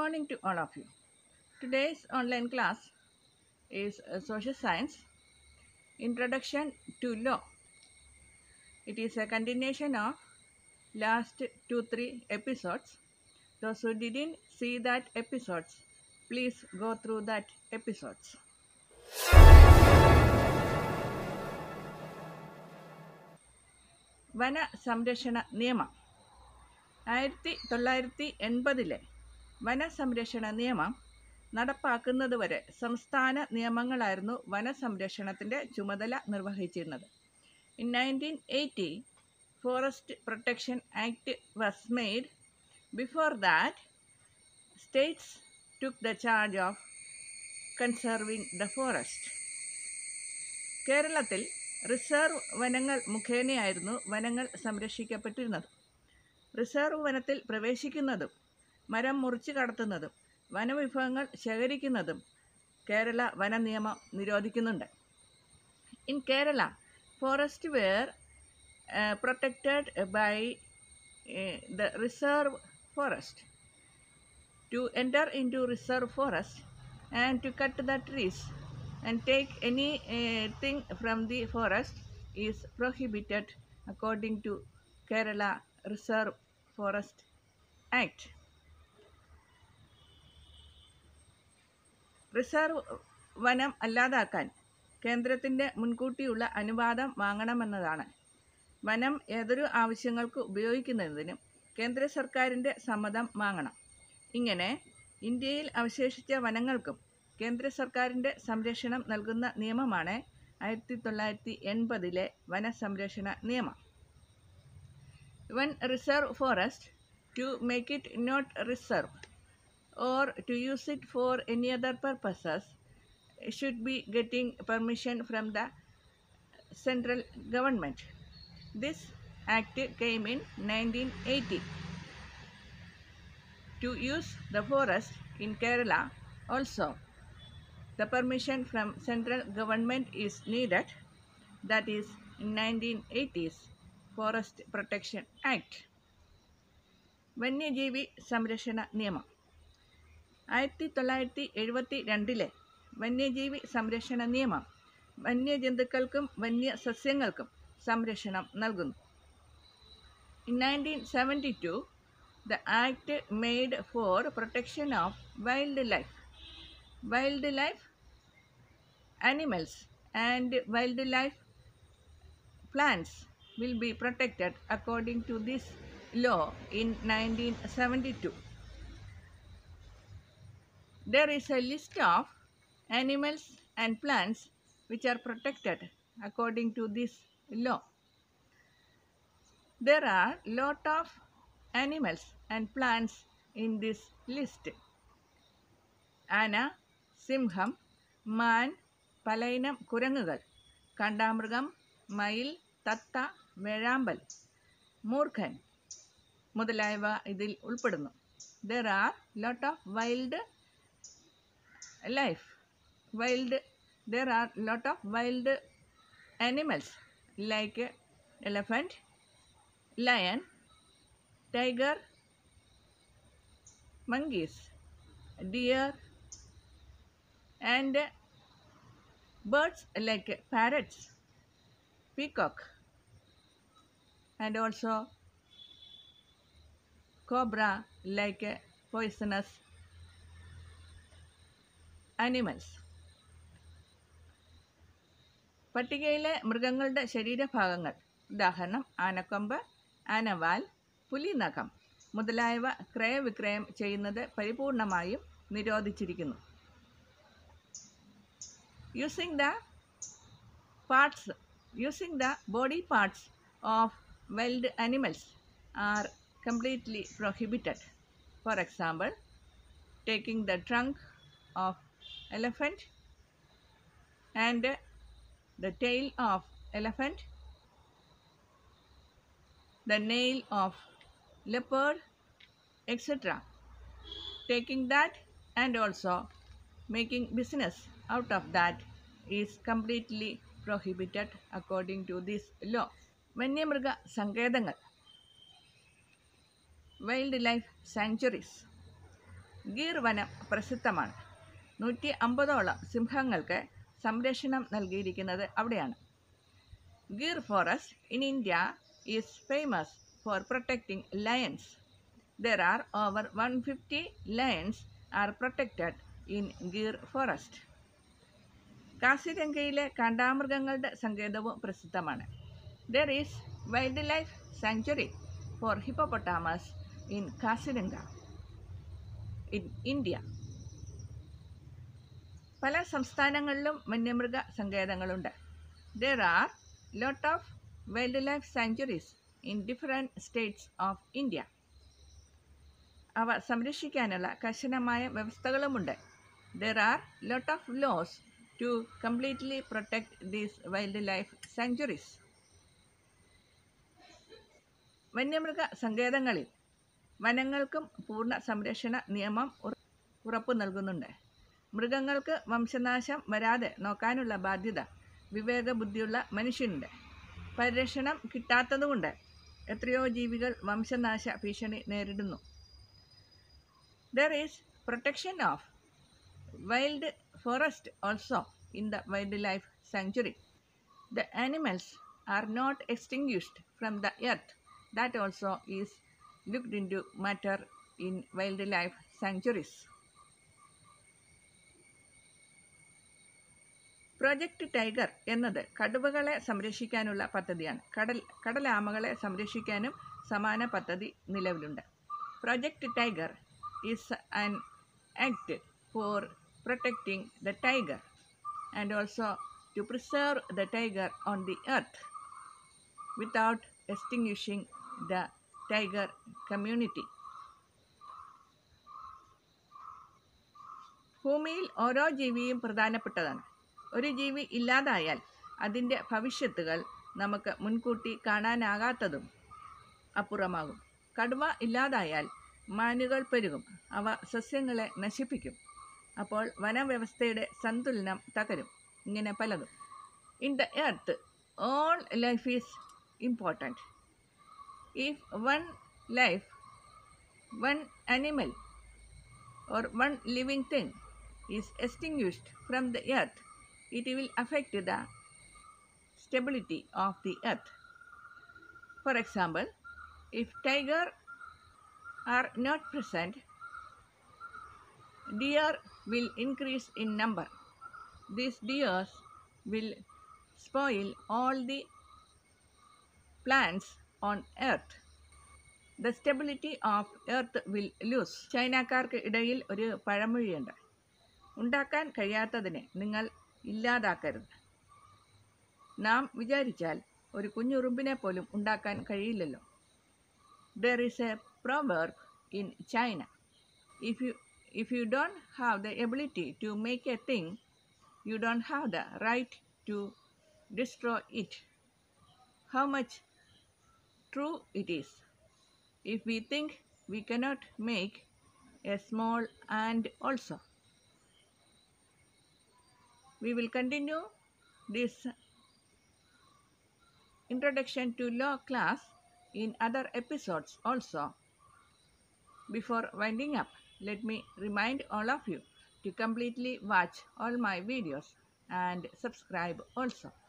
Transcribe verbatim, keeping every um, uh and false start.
morning to all of you. Today's online class is uh, Social Science Introduction to Law. It is a continuation of last two three episodes. Those who didn't see that episodes, please go through that episodes. വന സംരക്ഷണ നിയമം ആയിരത്തി തൊള്ളായിരത്തി എൺപതിലെ വനസംരക്ഷണ നിയമം നടപ്പാക്കുന്നതുവരെ സംസ്ഥാന നിയമങ്ങളായിരുന്നു വനസംരക്ഷണത്തിൻ്റെ ചുമതല നിർവഹിച്ചിരുന്നത്. In nineteen eighty forest protection act was made. Before that states took the charge of conserving the forest. കേരളത്തിൽ റിസർവ് വനങ്ങൾ മുഖേനയായിരുന്നു വനങ്ങൾ സംരക്ഷിക്കപ്പെട്ടിരുന്നത്. റിസർവ് വനത്തിൽ പ്രവേശിക്കുന്നതും മരം മുറിച്ചു കടത്തുന്നതും വനവിഭവങ്ങൾ ശേഖരിക്കുന്നതും കേരള വന നിയമം നിരോധിക്കുന്നുണ്ട്. In Kerala forest were protected by the reserve forest. To enter in to reserve forest and to cut the trees and take anything uh, from the forest is prohibited according to Kerala Reserve Forest Act. Reserve വനം അല്ലാതാക്കാൻ കേന്ദ്രത്തിൻ്റെ മുൻകൂട്ടിയുള്ള അനുവാദം വാങ്ങണമെന്നതാണ്. വനം ഏതൊരു ആവശ്യങ്ങൾക്ക് ഉപയോഗിക്കുന്നതിനും കേന്ദ്ര സർക്കാരിൻ്റെ സമ്മതം വാങ്ങണം. ഇങ്ങനെ ഇന്ത്യയിൽ അവശേഷിച്ച വനങ്ങൾക്കും കേന്ദ്ര സർക്കാരിൻ്റെ സംരക്ഷണം നൽകുന്ന നിയമമാണ് ആയിരത്തി തൊള്ളായിരത്തി എൺപതിലെ വനസംരക്ഷണ നിയമം. One reserve forest to make it not reserve or to use it for any other purposes should be getting permission from the central government. This act came in nineteen eighty. To use the forest in Kerala also the permission from central government is needed. That is in nineteen eighties Forest Protection Act. വന്യജീവി സംരക്ഷണ നിയമം ആയിരത്തി തൊള്ളായിരത്തി എഴുപത്തി രണ്ടിലെ വന്യജീവി സംരക്ഷണ നിയമം വന്യജന്തുക്കൾക്കും വന്യസസ്യങ്ങൾക്കും സംരക്ഷണം നൽകുന്നു. In nineteen seventy two the act made for protection of wildlife. Wildlife animals and wildlife plants will be protected according to this law in nineteen seventy-two. There is a list of animals and plants which are protected according to this law. There are lot of animals and plants in this list. ആന, സിംഹം, മാൻ, പലയിനം കുരങ്ങുകൾ, കണ്ടാമൃഗം, മയിൽ, തത്ത, വേഴാമ്പൽ, മൂർഖൻ മുതലായവ ഇതിൽ ഉൾപ്പെടുന്നു. There are lot of wild life. Wild, there are lot of wild animals like elephant, lion, tiger, monkeys, deer, and birds like parrots, peacock, and also cobra like poisonous animals. പട്ടികയിലെ മൃഗങ്ങളുടെ ശരീരഭാഗങ്ങൾ ഉദാഹരണം ആനക്കൊമ്പ്, ആനവാൽ, പുലിനഖം മുതലായവ ക്രയവിക്രയം ചെയ്യുന്നത് പരിപൂർണമായും നിരോധിച്ചിരിക്കുന്നു. Using the parts using the body parts of wild animals are completely prohibited. For example, taking the trunk of elephant and the tail of elephant, the nail of leopard, et cetera. Taking that and also making business out of that is completely prohibited according to this law. വന്യമൃഗ സങ്കേതങ്ങൾ, wild life sanctuaries. Gear വനം പ്രസിദ്ധമാണ്. നൂറ്റി അമ്പതോളം സിംഹങ്ങൾക്ക് സംരക്ഷണം നൽകിയിരിക്കുന്നത് അവിടെയാണ്. Gir forest in India is famous for protecting lions. There are over one hundred fifty lions are protected in Gir forest. കാസിരംഗയിലെ കാണ്ടാമൃഗങ്ങളുടെ സങ്കേതവും പ്രസിദ്ധമാണ്. There is wildlife sanctuary for hippopotamus in Kaziranga in India. പല സംസ്ഥാനങ്ങളിലും വന്യമൃഗ സങ്കേതങ്ങളുണ്ട്. There are lot of wildlife sanctuaries in different states of India. അവ സംരക്ഷിക്കാനുള്ള കർശനമായ വ്യവസ്ഥകളുമുണ്ട്. There are lot of laws to completely protect these wildlife sanctuaries. വന്യമൃഗ സങ്കേതങ്ങളിൽ വനങ്ങൾക്കും പൂർണ്ണ സംരക്ഷണ നിയമം ഉറപ്പു നൽകുന്നുണ്ട്. മൃഗങ്ങൾക്ക് വംശനാശം വരാതെ നോക്കാനുള്ള ബാധ്യത വിവേകബുദ്ധിയുള്ള മനുഷ്യനുണ്ട്. പരിരക്ഷണം കിട്ടാത്തതുകൊണ്ട് എത്രയോ ജീവികൾ വംശനാശ ഭീഷണി നേരിടുന്നു. There is protection of wild forest also in the wildlife sanctuary. The animals are not extinguished from the earth. That also is looked into matter in wildlife sanctuaries. Project Tiger എന്നത് കടുവകളെ സംരക്ഷിക്കാനുള്ള പദ്ധതിയാണ്. കടൽ കടലാമകളെ സംരക്ഷിക്കാനും സമാന പദ്ധതി നിലവിലുണ്ട്. Project Tiger is an act for protecting the tiger and also to preserve the tiger on the earth without extinguishing the tiger community. ഭൂമിയിൽ ഓരോ ജീവിയും പ്രധാനപ്പെട്ടതാണ്. ഒരു ജീവി ഇല്ലാതായാൽ അതിൻ്റെ ഭവിഷ്യത്തുകൾ നമുക്ക് മുൻകൂട്ടി കാണാനാകാത്തതും അപ്പുറമാകും. കടുവ ഇല്ലാതായാൽ മാനുകൾ പെരുകും. അവ സസ്യങ്ങളെ നശിപ്പിക്കും. അപ്പോൾ വനവ്യവസ്ഥയുടെ സന്തുലനം തകരും. ഇങ്ങനെ പലതും. In the earth all life is important. If one life, one animal or one living thing is extinguished from the earth, it will affect the stability of the earth. For example, if tiger are not present, deer will increase in number. These deers will spoil all the plants on earth. The stability of earth will lose. ചൈനക്കാർക്ക് ഇടയിൽ ഒരു പഴമൊഴിയുണ്ട്. ഉണ്ടാക്കാൻ കഴിയാത്തതിനെ നിങ്ങൾ ഇല്ലാതാക്കരുത്. നാം വിചാരിച്ചാൽ ഒരു കുഞ്ഞുറുമ്പിനെ പോലും ഉണ്ടാക്കാൻ കഴിയില്ലല്ലോ. There is a proverb in China. If you if you don't have the ability to make a thing, you don't have the right to destroy it. How much true it is. If we think we cannot make a small ant also. We will continue this introduction to law class in other episodes also. Before winding up, let me remind all of you to completely watch all my videos and subscribe also.